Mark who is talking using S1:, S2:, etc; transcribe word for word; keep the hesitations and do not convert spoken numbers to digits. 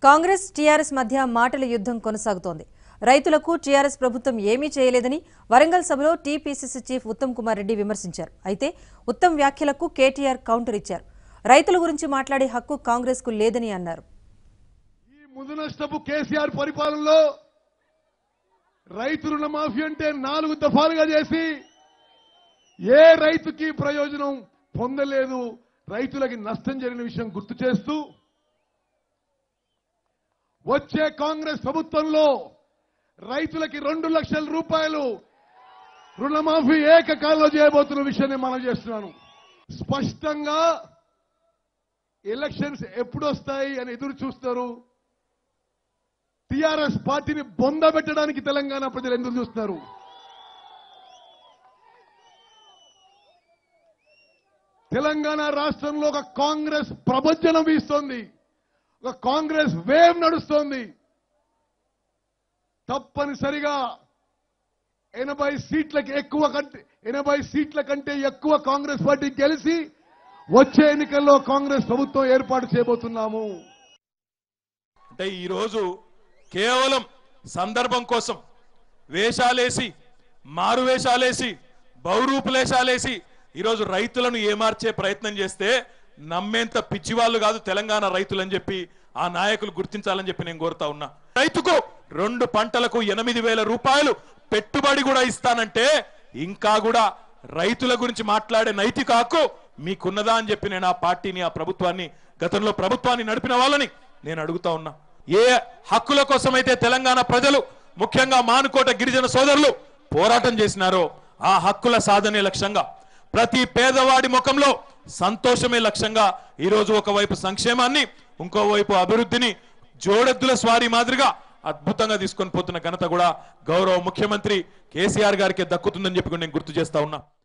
S1: Congress TRS మధ్య మాటల యుద్ధం కొనసాగుతోంది. రైతులకు టీఆర్ఎస్ ప్రభుత్వం ఏమీ చేయలేదని వరంగల్ సభలో టీపీసీసీ చీఫ్ ఉత్తమ్ కుమార్ రెడ్డి విమర్శించారు. అయితే ఉత్తమ్ వ్యాఖ్యలకు కేటీఆర్ కౌంటర్ ఇచ్చారు. రైతుల గురించి మాట్లాడే హక్కు కాంగ్రెస్ కు లేదని అన్నారు.
S2: ఈ ముదనష్టపు కేసీఆర్ పరిపాలనలో రైతు రుణమాఫీ అంటే నాలుగు దఫాలుగా చేసి ఏ రైతుకి ప్రయోజనం పొందలేదు, రైతులకి నష్టం జరిగిన విషయం గుర్తు చేస్తూ వచ్చే కాంగ్రెస్ ప్రభుత్వంలో రైతులకి రెండు లక్షల రూపాయలు రుణమాఫీ ఏకకాలంలో చేయబోతున్న విషయాన్ని మనం చేస్తున్నాను. స్పష్టంగా ఎలక్షన్స్ ఎప్పుడు వస్తాయి అని ఎదురు చూస్తారు. టీఆర్ఎస్ పార్టీని బొంద పెట్టడానికి తెలంగాణ ప్రజలు ఎదురు చూస్తున్నారు. తెలంగాణ రాష్ట్రంలో ఒక కాంగ్రెస్ ప్రభంజనం వీస్తోంది, ఒక కాంగ్రెస్ వేవ్ నడుస్తోంది. తప్పనిసరిగా ఎనభై సీట్లకి ఎక్కువ కంటే ఎనభై సీట్ల కంటే ఎక్కువ కాంగ్రెస్ పార్టీ గెలిచి వచ్చే ఎన్నికల్లో కాంగ్రెస్ ప్రభుత్వం ఏర్పాటు చేయబోతున్నాము.
S3: అంటే ఈరోజు కేవలం సందర్భం కోసం వేషాలేసి, మారు వేషాలేసి, బహురూపులేషాలేసి ఈరోజు రైతులను ఏమార్చే ప్రయత్నం చేస్తే నమ్మేంత పిచ్చివాళ్ళు కాదు తెలంగాణ రైతులని చెప్పి ఆ నాయకులు గుర్తించాలని చెప్పి నేను కోరుతా ఉన్నా. రైతుకు రెండు పంటలకు ఎనిమిది వేల రూపాయలు పెట్టుబడి కూడా ఇస్తానంటే ఇంకా కూడా రైతుల గురించి మాట్లాడే నైతిక హక్కు మీకున్నదా అని చెప్పి నేను ఆ పార్టీని, ఆ ప్రభుత్వాన్ని, గతంలో ప్రభుత్వాన్ని నడిపిన వాళ్ళని నేను అడుగుతా ఉన్నా. ఏ హక్కుల కోసమైతే తెలంగాణ ప్రజలు, ముఖ్యంగా మానుకోట గిరిజన సోదరులు పోరాటం చేసినారో ఆ హక్కుల సాధనే లక్ష్యంగా, ప్రతి పేదవాడి ముఖంలో సంతోషమే లక్ష్యంగా ఈరోజు ఒకవైపు సంక్షేమాన్ని, ఇంకోవైపు అభివృద్ధిని జోడెద్దుల స్వారీ మాదిరిగా అద్భుతంగా తీసుకొని పోతున్న ఘనత కూడా గౌరవ ముఖ్యమంత్రి కేసీఆర్ గారికి దక్కుతుందని చెప్పి నేను గుర్తు చేస్తా ఉన్నా.